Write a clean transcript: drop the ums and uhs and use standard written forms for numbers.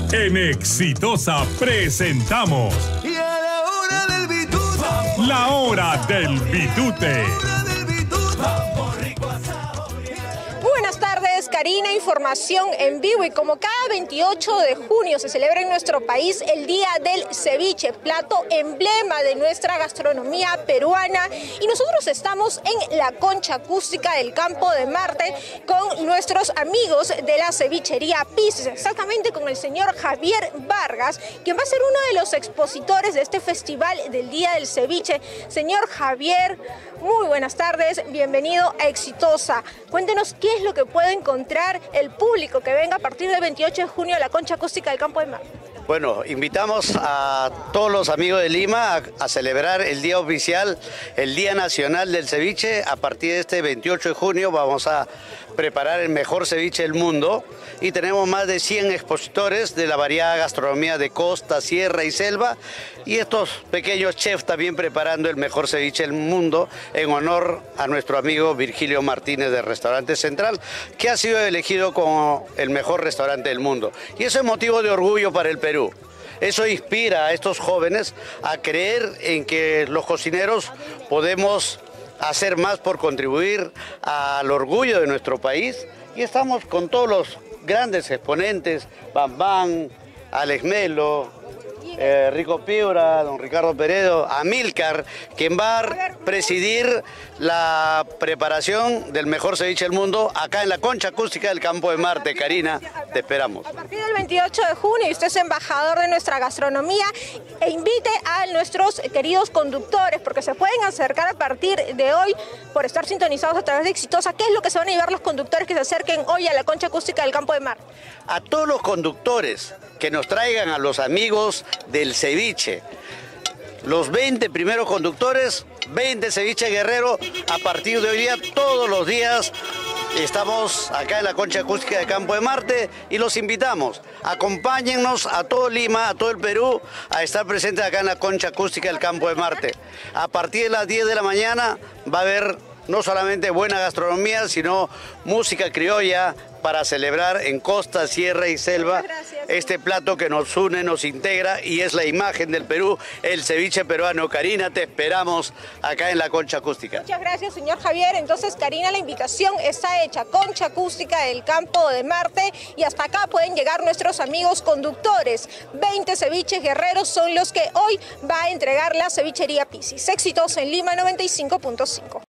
En Exitosa presentamos Y a la hora del bitute. La Hora del Bitute. Buenas tardes, Karina, información en vivo. Y como cada 28 de junio se celebra en nuestro país el Día del Ceviche, plato emblema de nuestra gastronomía peruana, y nosotros estamos en la Concha Acústica del Campo de Marte con nuestros amigos de la cevichería Piscis, exactamente con el señor Javier Vargas, quien va a ser uno de los expositores de este festival del Día del Ceviche. Señor Javier, muy buenas tardes, bienvenido a Exitosa. Cuéntenos qué es lo que puede encontrar el público que venga a partir del 28 de junio a la Concha Acústica del Campo de Marte. Bueno, invitamos a todos los amigos de Lima a celebrar el día oficial, el Día Nacional del Ceviche. A partir de este 28 de junio vamos a preparar el mejor ceviche del mundo y tenemos más de 100 expositores de la variada gastronomía de costa, sierra y selva, y estos pequeños chefs también preparando el mejor ceviche del mundo en honor a nuestro amigo Virgilio Martínez del Restaurante Central, que ha sido elegido como el mejor restaurante del mundo. Y eso es motivo de orgullo para el Perú. Eso inspira a estos jóvenes a creer en que los cocineros podemos hacer más por contribuir al orgullo de nuestro país, y estamos con todos los grandes exponentes, Bam, Alex Melo, Rico Piura, don Ricardo Peredo, Amílcar, quien va a presidir la preparación del mejor ceviche del mundo acá en la Concha Acústica del Campo de Marte. Karina, te esperamos. A partir del 28 de junio, usted es embajador de nuestra gastronomía, e invite a nuestros queridos conductores, porque se pueden acercar a partir de hoy por estar sintonizados a través de Exitosa. ¿Qué es lo que se van a llevar los conductores que se acerquen hoy a la Concha Acústica del Campo de Marte? A todos los conductores que nos traigan a los amigos del ceviche, los 20 primeros conductores, 20 ceviche guerrero. A partir de hoy día, todos los días estamos acá en la Concha Acústica de Campo de Marte y los invitamos. Acompáñennos a todo Lima, a todo el Perú, a estar presentes acá en la Concha Acústica del Campo de Marte. A partir de las 10 de la mañana va a haber no solamente buena gastronomía, sino música criolla para celebrar en costa, sierra y selva este plato que nos une, nos integra y es la imagen del Perú, el ceviche peruano. Karina, te esperamos acá en la Concha Acústica. Muchas gracias, señor Javier. Entonces, Karina, la invitación está hecha. Concha Acústica del Campo de Marte, y hasta acá pueden llegar nuestros amigos conductores. 20 ceviches guerreros son los que hoy va a entregar la cevichería Piscis. Exitosa en Lima 95.5.